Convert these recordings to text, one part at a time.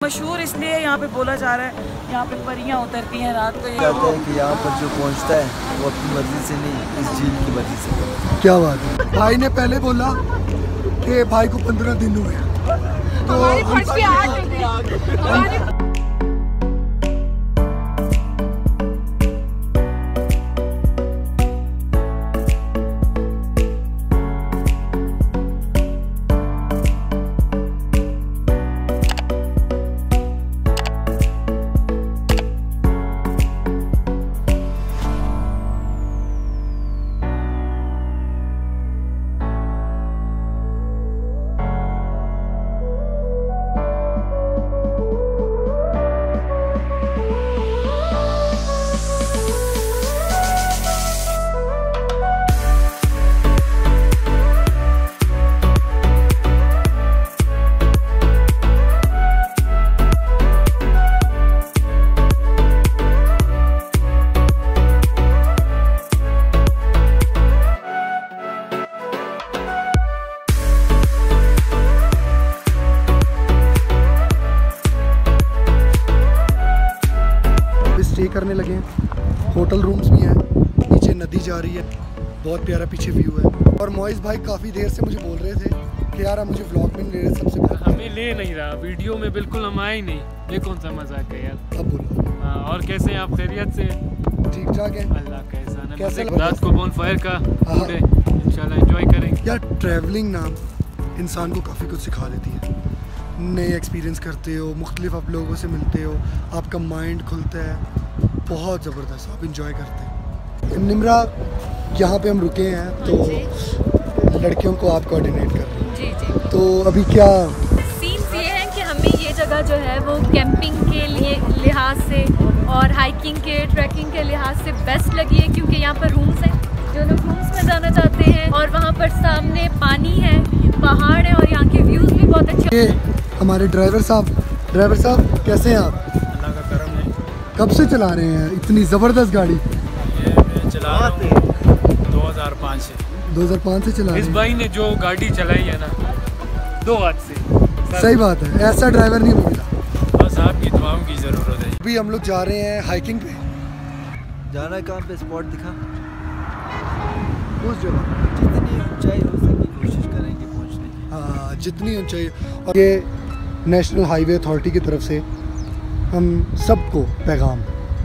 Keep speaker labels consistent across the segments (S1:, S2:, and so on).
S1: मशहूर इसलिए यहाँ पे बोला जा रहा है, यहाँ पे परियाँ उतरती हैं रात को।
S2: कहते हैं कि यहाँ पर जो पहुँचता है वो अपनी मर्जी से नहीं, इस झील की मर्जी से।
S3: क्या बात है। भाई ने पहले बोला कि भाई को 15 दिन हुए तो स्टे करने लगे हैं। होटल रूम्स भी हैं, नीचे नदी जा रही है, बहुत प्यारा पीछे व्यू है। और मोइज़ भाई काफ़ी देर से मुझे बोल रहे थे कि यार मुझे व्लॉग में ले रहे, सबसे पहले
S4: हमें ले नहीं रहा, वीडियो में बिल्कुल हम आए ही नहीं। ये कौन सा मजाक है यार।
S3: अब बोलो।
S4: हाँ, और कैसे हैं आप? खैरियत से?
S3: ठीक ठाक है।
S4: अल्लाह का एहसान है।
S3: कैसे
S4: रात को बोनफायर का पूरे इंशाल्लाह एंजॉय करेंगे।
S3: यार ट्रैवलिंग ना इंसान को काफ़ी कुछ सिखा देती है। नए एक्सपीरियंस करते हो, मुख्तलिफ आप लोगों से मिलते हो, आपका माइंड खुलता है, बहुत ज़बरदस्त, आप इंजॉय करते हैं। निम्रा, यहाँ पे हम रुके हैं तो लड़कियों को आप कोऑर्डिनेट कर रहे हैं।
S5: जी जी।
S3: तो अभी क्या
S5: सीन्स ये है कि हमें ये जगह जो है वो कैंपिंग के लिए लिहाज से और हाइकिंग के, ट्रैकिंग के लिहाज से बेस्ट लगी है, क्योंकि यहाँ पर रूम्स हैं, जो लोग रूम्स में जाना चाहते हैं, और वहाँ पर सामने पानी है, पहाड़ है, और यहाँ के व्यूज़ भी बहुत अच्छे।
S3: ये हमारे ड्राइवर साहब कैसे हैं आप?
S4: अल्लाह का करम है।
S3: कब से चला रहे हैं इतनी ज़बरदस्त गाड़ी?
S4: ये मैं चला रहा हूँ 2005 से।
S3: 2005 से चला रहे
S4: इस
S3: हैं।
S4: भाई ने जो गाड़ी चलाई है ना, 2 हाथ से।
S3: सही बात है, ऐसा ड्राइवर नहीं मिला।
S4: बस आपकी दुआओं की ज़रूरत है।
S3: अभी हम लोग जा रहे हैं हाइकिंग पे।
S2: जाना कहाँ पे? स्पॉट दिखा,
S3: उस जगह
S2: जितनी ऊंचाई हो सके कोशिश करेंगे पहुँचने की।
S3: हाँ, जितनी ऊंचाई। और ये नेशनल हाईवे अथॉरिटी की तरफ से हम सबको पैगाम।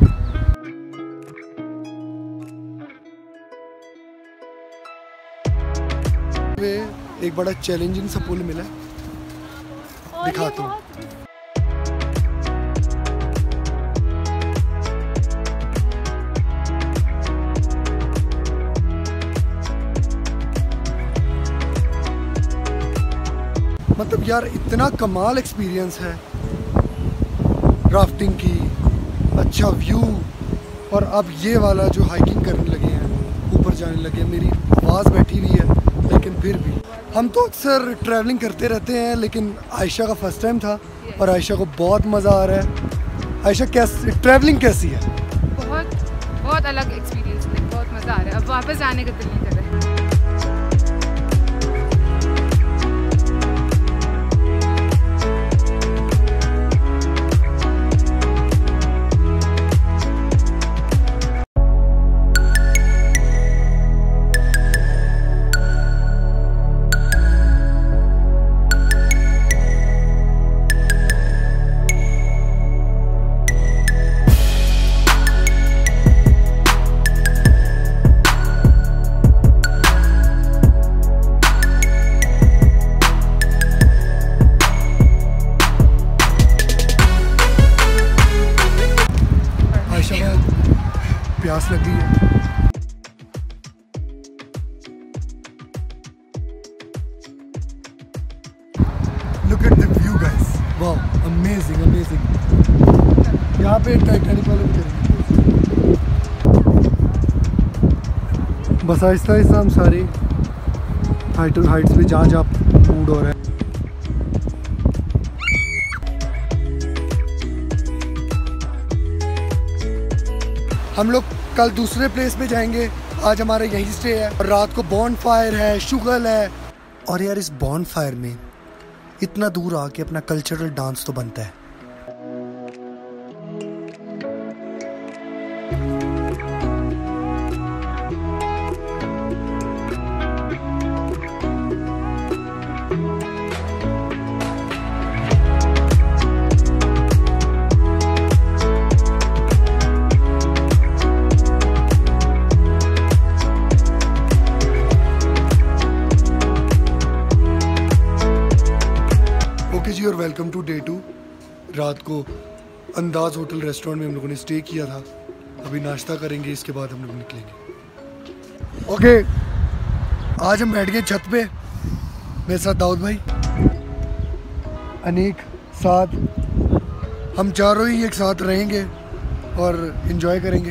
S3: एक बड़ा चैलेंजिंग सा पुल मिला, दिखाता हूँ। मतलब यार इतना कमाल एक्सपीरियंस है राफ्टिंग की, अच्छा व्यू। और अब ये वाला जो हाइकिंग करने लगे हैं, ऊपर जाने लगे हैं, मेरी आवाज़ बैठी हुई है, लेकिन फिर भी हम तो अक्सर ट्रैवलिंग करते रहते हैं, लेकिन आयशा का फर्स्ट टाइम था और आयशा को बहुत मज़ा आ रहा है। आयशा कैसे ट्रैवलिंग कैसी है?
S6: बहुत अलग एक्सपीरियंस है, बहुत मज़ा आ रहा है। अब वापस जाने का दिल नहीं कर रहा है।
S3: प्यास लगी है। Look at the view guys, wow, amazing, amazing। यहाँ पे टाइटैनिक वाले भी करेंगे। बस आहिस्ता आहिस्ता हम सारी हाइट्स पे जहाँ जहाँ मूड हो रहा है। हम लोग कल दूसरे प्लेस पे जाएंगे, आज हमारा यहीं स्टे है। और रात को बॉन फायर है, शुगल है। और यार इस बॉन फायर में इतना दूर आके अपना कल्चरल डांस तो बनता है। Welcome to day 2। रात को अंदाज होटल रेस्टोरेंट में हम लोगों ने स्टे किया था। अभी नाश्ता करेंगे, इसके बाद हम लोग निकलेंगे। ओके, आज हम बैठ गए छत पे। मेरे साथ दाऊद भाई, अनीक, साथ हम चारों ही एक साथ रहेंगे और इन्जॉय करेंगे।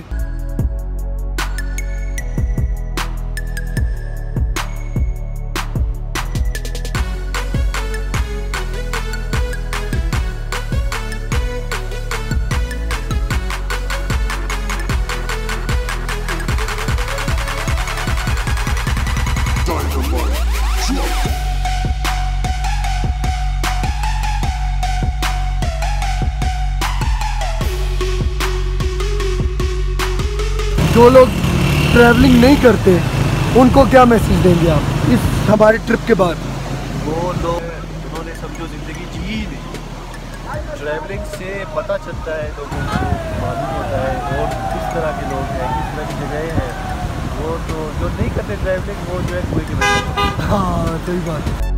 S3: जो लोग ट्रैवलिंग नहीं करते उनको क्या मैसेज देंगे आप इस हमारे ट्रिप के बाद?
S2: वो लोग उन्होंने समझो ज़िंदगी जी ही नहीं। ट्रैवलिंग से पता चलता है, लोगों को मालूम होता है और किस तरह के लोग हैं, किस तरह की जगह हैं। वो तो जो नहीं करते ट्रैवलिंग, वो जो है कोई नहीं।
S3: हाँ, सही बात है।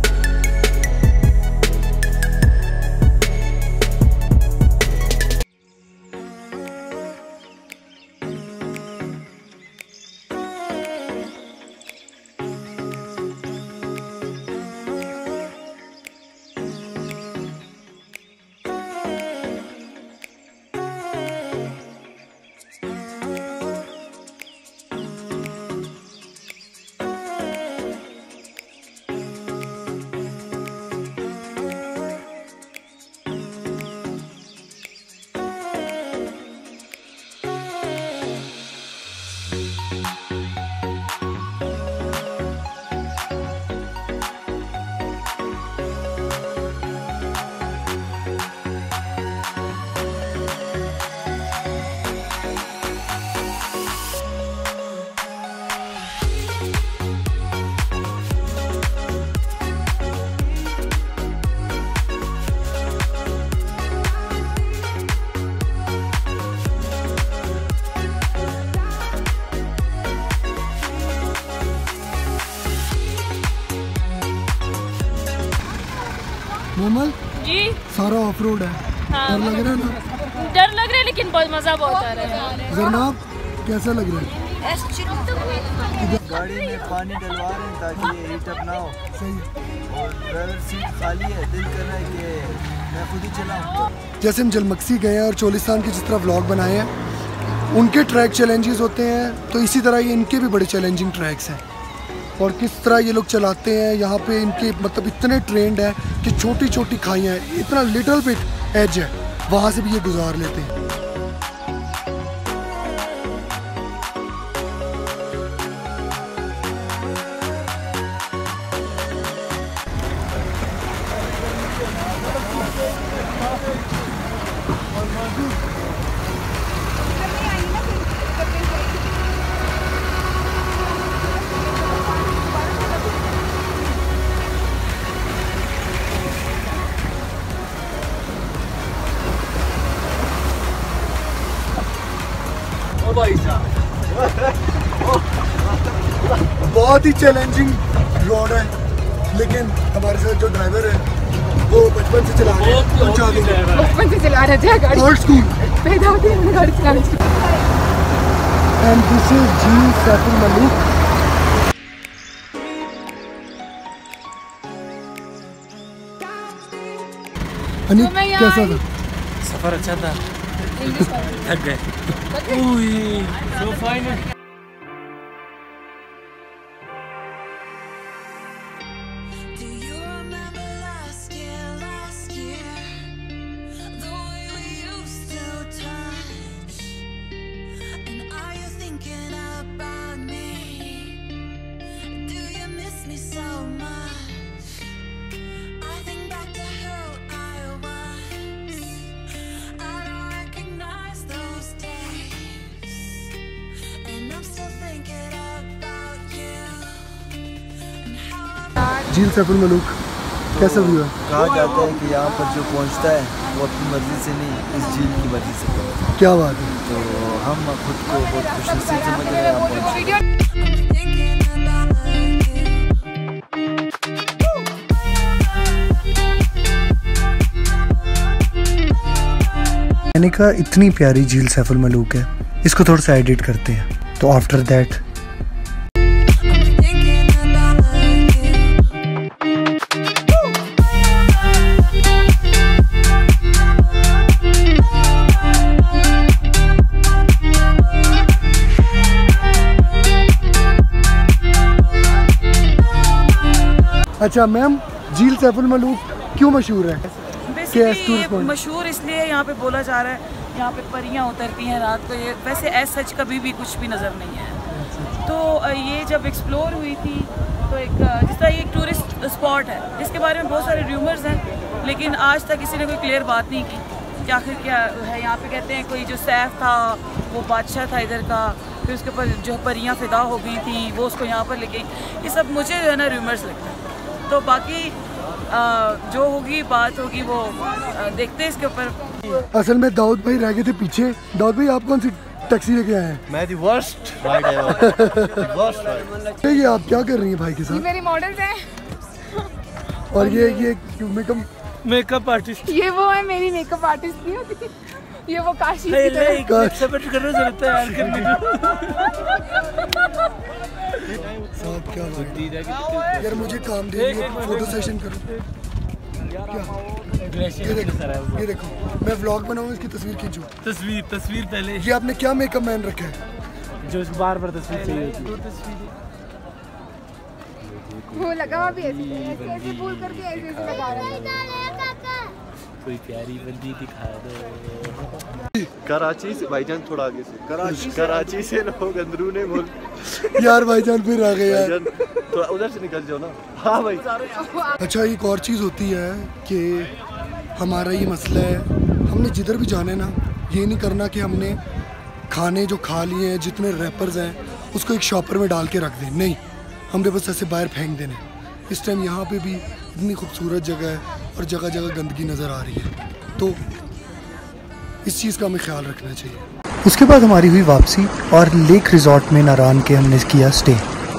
S3: मोमल
S5: जी,
S3: सारा ऑफ रोड है।
S5: हाँ,
S3: डर लग रहा है ना?
S5: डर लग रहा है लेकिन बहुत मजा बहुत आ रहा है।
S3: जरनाब, कैसा लग रहा है?
S2: गाड़ी में पानी डलवा रहे हैं ताकि ये हीट अप ना हो।
S3: सही।
S2: और ड्राइवर सीट खाली है, दिल कर रहा है कि मैं खुद ही चलाऊँ।
S3: जैसे हम जलमक्सी गए हैं और चोलिस्तान की जिस तरह व्लॉग बनाए हैं, उनके ट्रैक चैलेंजेस होते हैं, तो इसी तरह ये इनके भी बड़े चैलेंजिंग ट्रैक्स हैं। और किस तरह ये लोग चलाते हैं, यहाँ पे इनके मतलब इतने ट्रेंड है कि छोटी छोटी खाइयाँ हैं, इतना लिटिल बिट एज है, वहाँ से भी ये गुजार लेते हैं। बहुत ही चैलेंजिंग रोड है, लेकिन हमारे साथ जो ड्राइवर है वो बचपन से चला रहे हैं।
S6: बचपन से चला रहे थे गाड़ी,
S3: ओल्ड स्कूल।
S6: पैदा होते ही गाड़ी चलानी।
S3: And this is Jheel Saiful Malook. Aneek, कैसा था
S4: सफर? अच्छा था, थक गए। So final.
S3: झील सैफुल मलूक कैसा व्यू है?
S2: कहा जाता है कि यहाँ पर जो पहुँचता है वो अपनी मर्जी से नहीं, इस झील की मर्जी से पहुँचता है।
S3: क्या बात है।
S2: तो हम खुद को बहुत खुशनसीब समझ रहे हैं यहाँ पहुँचे।
S3: मैंने कहा इतनी प्यारी झील सैफुल मलूक है, इसको थोड़ा सा एडिट करते हैं। तो आफ्टर दैट अच्छा मैम, झील सैफुल मलूक क्यों मशहूर है?
S1: बेसिकली मशहूर इसलिए यहाँ पे बोला जा रहा है, यहाँ पे परियाँ उतरती हैं रात को। ये वैसे एज सच कभी भी कुछ भी नज़र नहीं है। तो ये जब एक्सप्लोर हुई थी तो एक जिस तरह ये एक टूरिस्ट स्पॉट है, इसके बारे में बहुत सारे रूमर्स हैं, लेकिन आज तक किसी ने कोई क्लियर बात नहीं की कि आखिर क्या है। यहाँ पे कहते हैं कोई जो सैफ था वो बादशाह था इधर का, फिर उसके ऊपर जो परियाँ फिदा हो गई थी वो उसको यहाँ पर ले गई। ये सब मुझे जो है ना रूमर्स लगता है। तो बाकी जो होगी बात होगी वो देखते हैं इसके ऊपर।
S3: असल में दाऊद भाई रह गए थे पीछे। दाऊद भाई आप कौन सी टैक्सी लेके आए हैं?
S2: मैं दी वर्स्ट राइड है। Worst ride.
S3: ये आप क्या कर रही हैं भाई के साथ?
S6: ये मेरी मॉडल्स हैं।
S3: और ये
S4: मेकअप आर्टिस्ट,
S6: ये वो है मेरी मेकअप आर्टिस्ट नहीं होती, ये वो काशी
S3: साहब क्या यार, मुझे काम दे, फोटो सेशन करो। ये देखो मैं व्लॉग बनाऊँ, इसकी तस्वीर खींचूं।
S4: तस्वीर पहले।
S3: ये आपने क्या मेकअप मैन रखा है
S4: जो बार बार तस्वीर चाहिए होती।
S6: वो लगा हुआ भी ऐसे फूल करके ऐसे लगा रहा है।
S4: कोई प्यारी बंदी दिखा दो।
S2: कराची से भाईजान, थोड़ा आगे से कराची से लोग अंदरूने मुल्क।
S3: यार भाईजान फिर आ गए यार,
S2: थोड़ा उधर से निकल जाओ ना। हाँ भाई।
S3: अच्छा एक और चीज़ होती है कि हमारा ये मसला है, हमने जिधर भी जाना है ना, ये नहीं करना कि हमने खाने जो खा लिए हैं, जितने रैपर्स हैं उसको एक शॉपर में डाल के रख दें। नहीं, हमने बस ऐसे बाहर फेंक देने। इस टाइम यहाँ पे भी इतनी खूबसूरत जगह है और जगह जगह गंदगी नज़र आ रही है, तो इस चीज़ का हमें ख्याल रखना चाहिए। उसके बाद हमारी हुई वापसी और लेक रिजॉर्ट में नारान के हमने किया स्टे।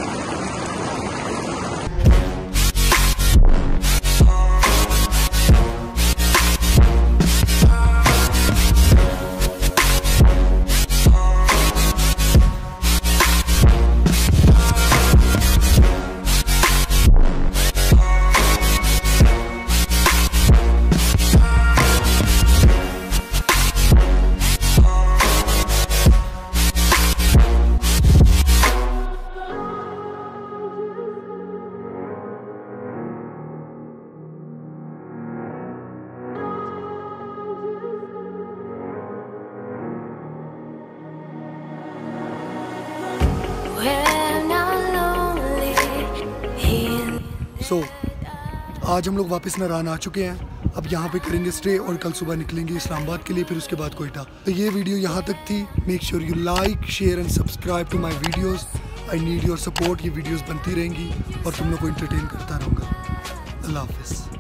S3: आज हम लोग वापस नारान आ चुके हैं। अब यहाँ पे करेंगे स्टे और कल सुबह निकलेंगे इस्लामाबाद के लिए, फिर उसके बाद कोयटा। तो ये वीडियो यहाँ तक थी। Make sure you like, share and subscribe to my videos. I need your support. ये वीडियोस बनती रहेंगी और तुम लोग को एंटरटेन करता रहूँगा। अल्लाह हाफिज़।